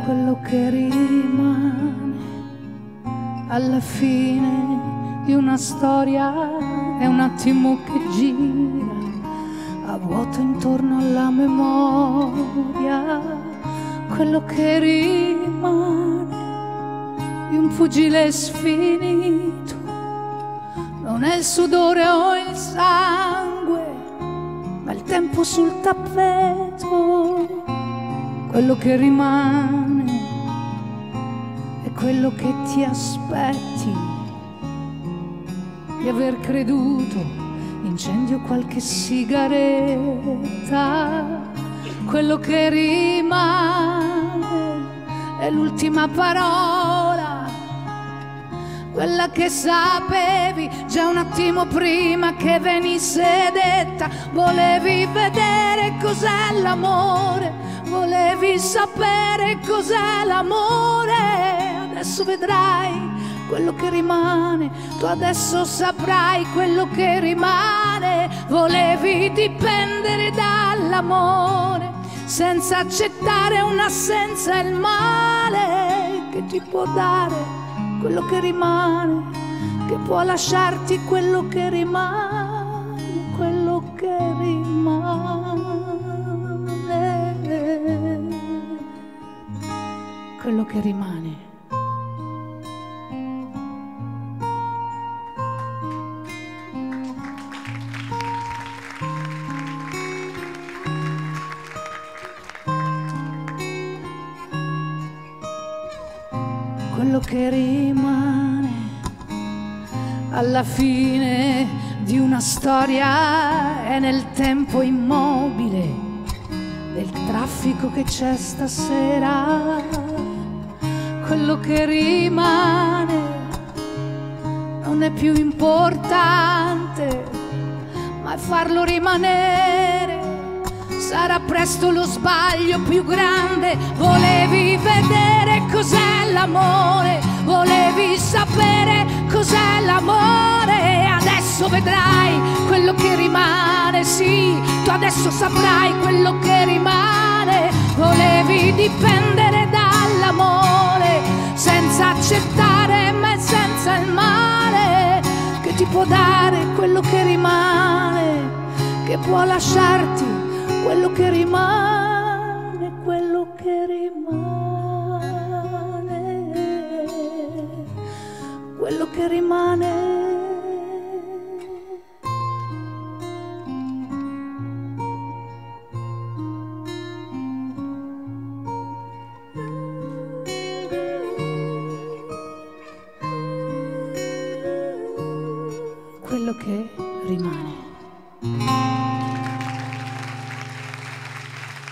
quello che rimane alla fine di una storia è un attimo che gira a vuoto intorno alla memoria, quello che rimane di un pugile sfinito non è il sudore o il sangue, ma il tempo sul tappeto. Quello che rimane è quello che ti aspetti di aver creduto, incendio qualche sigaretta. Quello che rimane è l'ultima parola, quella che sapevi già un attimo prima che venisse detta. Volevi vedere cos'è l'amore, volevi sapere cos'è l'amore. Adesso vedrai quello che rimane, tu adesso saprai quello che rimane. Volevi dipendere dall'amore senza accettare un'assenza e il male che ti può dare quello che rimane, che può lasciarti quello che rimane, quello che rimane, quello che rimane. Quello che rimane alla fine di una storia è nel tempo immobile del traffico che c'è stasera. Quello che rimane non è più importante, ma è farlo rimanere. Sarà presto lo sbaglio più grande. Volevi vedere cos'è l'amore, volevi sapere cos'è l'amore. Adesso vedrai quello che rimane, sì, tu adesso saprai quello che rimane. Volevi dipendere dall'amore senza accettare me, senza il male che ti può dare quello che rimane, che può lasciarti quello che rimane, quello che rimane, quello che rimane. Quello che rimane.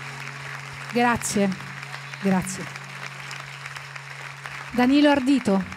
Grazie, grazie. Danilo Ardito.